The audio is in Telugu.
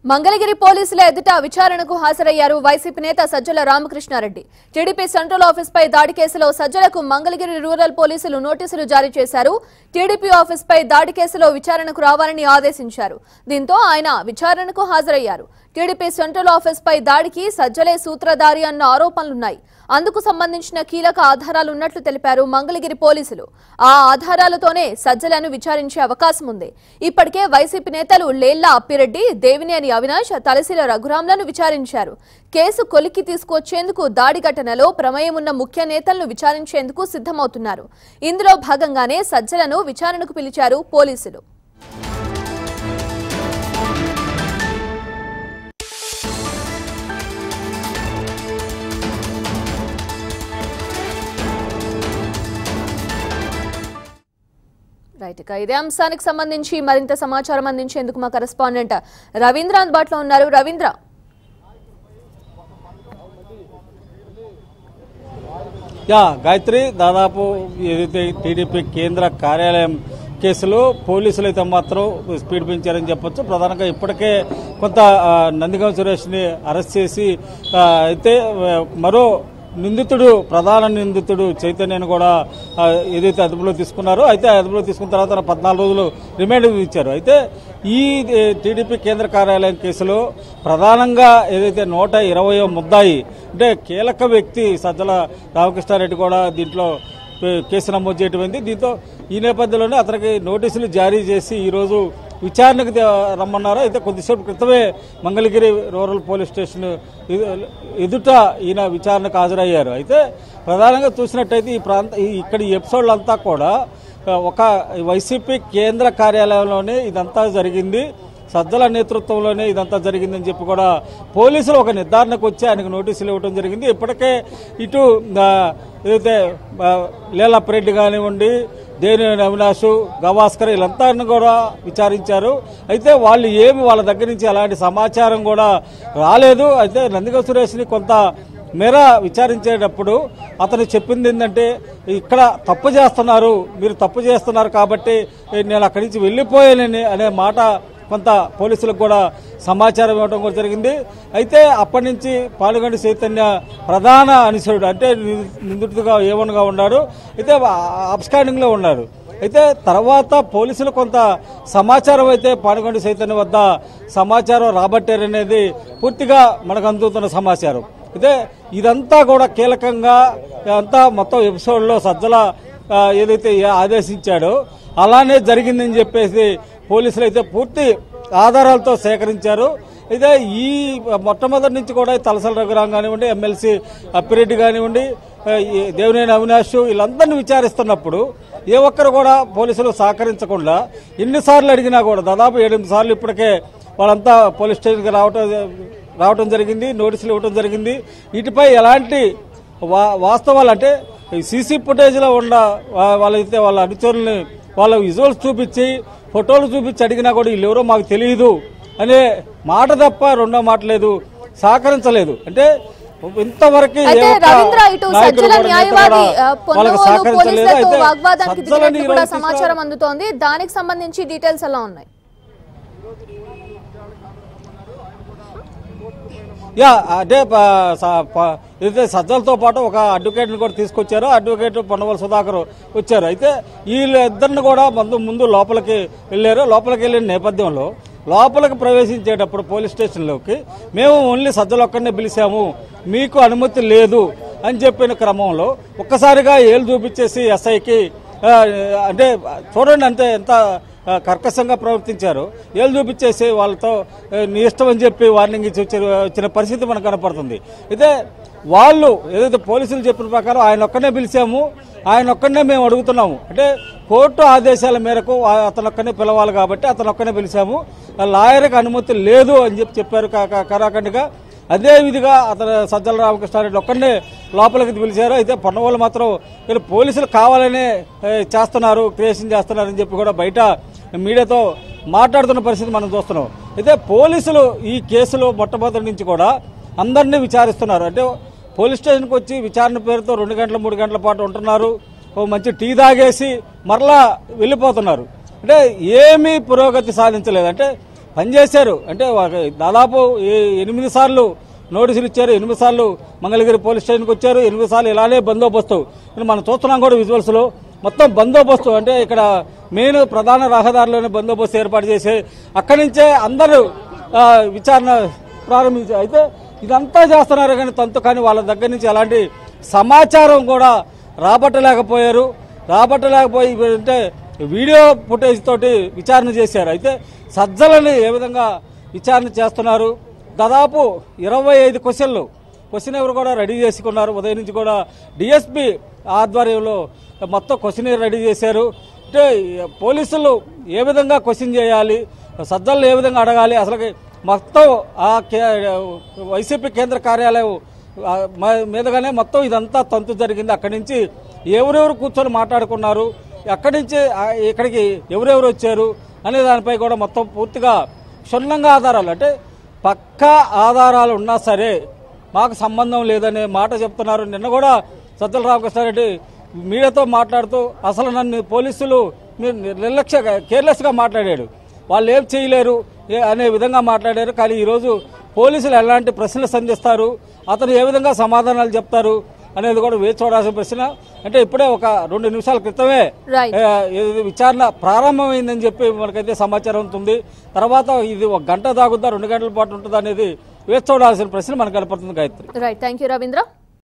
మంగళగిరి పోలీసుల ఎదుట విచారణకు హాజరయ్యారు వైసీపీ నేత Sajjala Ramakrishna Reddy. TDP central office పై దాడి కేసులో సజ్జలకు మంగళగిరి రూరల్ పోలీసులు నోటీసులు జారీ చేశారు. టీడీపీ ఆఫీస్ పై దాడి కేసులో విచారణకు రావాలని ఆదేశించారు. దీంతో ఆయన విచారణకు హాజరయ్యారు. టీడీపీ సెంట్రల్ ఆఫీస్ పై దాడికి సజ్జలే సూత్రధారి అన్న ఆరోపణలున్నాయి. అందుకు సంబంధించిన కీలక ఆధారాలు ఉన్నట్లు తెలిపారు మంగళగిరి పోలీసులు. ఆ ఆధారాలతోనే సజ్జలను విచారించే అవకాశం ఉంది. ఇప్పటికే వైసీపీ నేతలు లేళ్ల అప్పిరెడ్డి, దేవినేని అవినాష్, తలసిల రఘురాంలను విచారించారు. కేసు కొలిక్కి తీసుకొచ్చేందుకు దాడి ఘటనలో ప్రమేయం ఉన్న ముఖ్య నేతలను విచారించేందుకు సిద్ధమవుతున్నారు. ఇందులో భాగంగానే సజ్జలను విచారణకు పిలిచారు పోలీసులు. ఇదే అంశానికి సంబంధించి మరింత సమాచారం అందించేందుకు మా కరెస్పాండెంట్ రవీంద్ర అందుబాటులో ఉన్నారు. రవీంద్ర, గాయత్రి, దాదాపు ఏదైతే టీడీపీ కేంద్ర కార్యాలయం కేసులో పోలీసులు అయితే మాత్రం స్పీడ్ పెంచారని చెప్పొచ్చు. ప్రధానంగా ఇప్పటికే కొంత నందిగం సురేష్ని అరెస్ట్ చేసి అయితే మరో నిందితుడు, ప్రధాన నిందితుడు చైతన్యను కూడా ఏదైతే అదుపులో తీసుకున్నారో, అయితే అదుపులో తీసుకున్న తర్వాత 14 రోజులు రిమాండ్ ఇచ్చారు. అయితే ఈ టీడీపీ కేంద్ర కార్యాలయం కేసులో ప్రధానంగా ఏదైతే 120వ ముద్దాయి అంటే కీలక వ్యక్తి సజ్జల రామకృష్ణారెడ్డి కూడా దీంట్లో కేసు నమోదు చేయటమైంది. దీంతో ఈ నేపథ్యంలోనే అతనికి నోటీసులు జారీ చేసి ఈరోజు విచారణకు రమ్మన్నారు. అయితే కొద్దిసేపు క్రితమే మంగళగిరి రూరల్ పోలీస్ స్టేషన్ ఎదుట ఈయన విచారణకు హాజరయ్యారు. అయితే ప్రధానంగా చూసినట్టయితే ఇక్కడ ఈ ఎపిసోడ్లంతా కూడా ఒక వైసీపీ కేంద్ర కార్యాలయంలోనే ఇదంతా జరిగింది, సజ్జల నేతృత్వంలోనే ఇదంతా జరిగిందని చెప్పి కూడా పోలీసులు ఒక నిర్ధారణకు వచ్చి ఆయనకు నోటీసులు ఇవ్వడం జరిగింది. ఇప్పటికే ఇటు ఏదైతే లేలప్రెడ్డి కానివ్వండి, దేవినేని అవినాష్, గవాస్కర్ వీళ్ళంతా కూడా విచారించారు. అయితే వాళ్ళు వాళ్ళ దగ్గర నుంచి ఎలాంటి సమాచారం కూడా రాలేదు. అయితే నందిగం సురేష్ని కొంత మేర విచారించేటప్పుడు అతను చెప్పింది ఏంటంటే, ఇక్కడ తప్పు చేస్తున్నారు, మీరు తప్పు చేస్తున్నారు కాబట్టి నేను అక్కడి నుంచి వెళ్ళిపోయానని అనే మాట కొంత పోలీసులకు కూడా సమాచారం ఇవ్వడం కూడా జరిగింది. అయితే అప్పటి నుంచి పాలుగండి చైతన్య ప్రధాన అనుచరుడు అంటే నిందితుడిగా ఏవన్గా ఉన్నాడు, అయితే అబ్స్కాండింగ్ లో ఉన్నాడు. అయితే తర్వాత పోలీసులు కొంత సమాచారం అయితే పాలుగండి చైతన్య వద్ద సమాచారం రాబట్టారనేది పూర్తిగా మనకు అందుతున్న సమాచారం. అయితే ఇదంతా కూడా కీలకంగా అంతా మొత్తం ఎపిసోడ్లో సజ్జల ఏదైతే ఆదేశించాడో అలానే జరిగిందని చెప్పేసి పోలీసులు అయితే పూర్తి ఆధారాలతో సేకరించారు. అయితే ఈ మొట్టమొదటి నుంచి కూడా తలసల రఘురాం కానివ్వండి, ఎమ్మెల్సీ అప్పిరెడ్డి కానివ్వండి, దేవినేని అవినాష్ వీళ్ళందరినీ విచారిస్తున్నప్పుడు ఏ ఒక్కరు కూడా పోలీసులు సహకరించకుండా ఎన్నిసార్లు అడిగినా కూడా దాదాపు 7 సార్లు ఇప్పటికే వాళ్ళంతా పోలీస్ స్టేషన్కి రావటం జరిగింది, నోటీసులు ఇవ్వడం జరిగింది. వీటిపై ఎలాంటి వాస్తవాలు అంటే సీసీ ఫుటేజ్లో ఉన్న వాళ్ళైతే వాళ్ళ అనుచరుల్ని వాళ్ళ విజువల్స్ చూపించి ఫోటోలు చూపించి అడిగినా కూడా వీళ్ళెవరో మాకు తెలియదు అనే మాట తప్ప రెండో మాట లేదు, సహకరించలేదు. అంటే ఇంతవరకు సమాచారం అందుతోంది. దానికి సంబంధించి డీటెయిల్స్ ఎలా ఉన్నాయి? అంటే ఏదైతే సజ్జలతో పాటు ఒక అడ్వకేట్ని కూడా తీసుకొచ్చారు. అడ్వకేట్ పొన్నవోలు సుధాకర్ వచ్చారు. అయితే వీళ్ళిద్దరిని కూడా ముందు లోపలికి వెళ్ళారు. లోపలికి వెళ్ళిన నేపథ్యంలో లోపలికి ప్రవేశించేటప్పుడు పోలీస్ స్టేషన్లోకి మేము ఓన్లీ సజ్జలు ఒక్కడనే పిలిచాము, మీకు అనుమతి లేదు అని చెప్పిన క్రమంలో ఒక్కసారిగా ఏళ్ళు చూపించేసి ఎస్ఐకి అంటే చూడండి అంతే ఎంత కర్కశంగా ప్రవర్తించారు. ఏళ్ళు చూపించేసి వాళ్ళతో నీ ఇష్టం అని చెప్పి వార్నింగ్ ఇచ్చి వచ్చిన పరిస్థితి మనకు కనపడుతుంది. అయితే వాళ్ళు ఏదైతే పోలీసులు చెప్పిన ప్రకారం ఆయన ఒక్కనే పిలిచాము, ఆయన ఒక్కనే మేము అడుగుతున్నాము అంటే కోర్టు ఆదేశాల మేరకు అతను ఒక్కనే పిలవాలి కాబట్టి అతను ఒక్కనే పిలిచాము, లాయర్కి అనుమతి లేదు అని చెప్పారు కరాఖండిగా. అదే విధిగా అతను సజ్జల రామకృష్ణారెడ్డి ఒక్కడే లోపలికి పిలిచారు. అయితే పొన్నవోలు మాత్రం వీళ్ళు పోలీసులు కావాలనే చేస్తున్నారు, క్రియేషన్ చేస్తున్నారని చెప్పి కూడా బయట మీడియాతో మాట్లాడుతున్న పరిస్థితి మనం చూస్తున్నాం. అయితే పోలీసులు ఈ కేసులో మొట్టమొదటి నుంచి కూడా అందరినీ విచారిస్తున్నారు. అంటే పోలీస్ స్టేషన్కి వచ్చి విచారణ పేరుతో 2 గంటల 3 గంటల పాటు ఉంటున్నారు, ఓ మంచి టీ తాగేసి మరలా వెళ్ళిపోతున్నారు. అంటే ఏమీ పురోగతి సాధించలేదు. అంటే పనిచేశారు. అంటే దాదాపు 8 సార్లు నోటీసులు ఇచ్చారు, 8 సార్లు మంగళగిరి పోలీస్ స్టేషన్కి వచ్చారు, 8 సార్లు ఇలానే బందోబస్తు. మనం చూస్తున్నాం కూడా విజువల్స్లో మొత్తం బందోబస్తు. అంటే ఇక్కడ మెయిన్ ప్రధాన రహదారిలోనే బందోబస్తు ఏర్పాటు చేసి అక్కడి నుంచే అందరూ విచారణ ప్రారంభించారు. అయితే ఇదంతా చేస్తున్నారు కానీ వాళ్ళ దగ్గర నుంచి ఎలాంటి సమాచారం కూడా రాబట్టలేకపోయారు. రాబట్టలేకపోయి అంటే వీడియో ఫుటేజ్ తోటి విచారణ చేశారు. అయితే సజ్జలని ఏ విధంగా విచారణ చేస్తున్నారు, దాదాపు 25 క్వశ్చన్ ఎవరు కూడా రెడీ చేసుకున్నారు. ఉదయం నుంచి కూడా డిఎస్పీ ఆధ్వర్యంలో మొత్తం క్వశ్చన్ రెడీ చేశారు. అంటే పోలీసులు ఏ విధంగా క్వశ్చన్ చేయాలి, సజ్జలను ఏ విధంగా అడగాలి, అసలు మొత్తం ఆ వైసీపీ కేంద్ర కార్యాలయం మీదగానే మొత్తం ఇదంతా తంతు జరిగింది. అక్కడి నుంచి ఎవరెవరు కూర్చొని మాట్లాడుకున్నారు, అక్కడి నుంచి ఇక్కడికి ఎవరెవరు వచ్చారు అనే దానిపై కూడా మొత్తం పూర్తిగా క్షుణ్ణంగా ఆధారాలు, అంటే పక్కా ఆధారాలు ఉన్నా సరే మాకు సంబంధం లేదనే మాట చెప్తున్నారు. నిన్న కూడా సజ్జల రామకృష్ణారెడ్డి మీడియాతో మాట్లాడుతూ అసలు నన్ను పోలీసులు మీరు కేర్లెస్గా మాట్లాడాడు, వాళ్ళు ఏం చేయలేరు అనే విధంగా మాట్లాడారు. కానీ ఈరోజు పోలీసులు ఎలాంటి ప్రశ్నలు సంధిస్తారు, అతను ఏ విధంగా సమాధానాలు చెప్తారు అనేది కూడా వేచి చూడాల్సిన ప్రశ్న. అంటే ఇప్పుడే ఒక 2 నిమిషాల క్రితమే విచారణ ప్రారంభమైందని చెప్పి మనకైతే సమాచారం ఉంటుంది. తర్వాత ఇది 1 గంట దాగుద్దా 2 గంటల పాటు ఉంటుందా అనేది వేచి చూడాల్సిన ప్రశ్న మనకు కనపడుతుంది. Gayatri. Right, thank you Ravindra.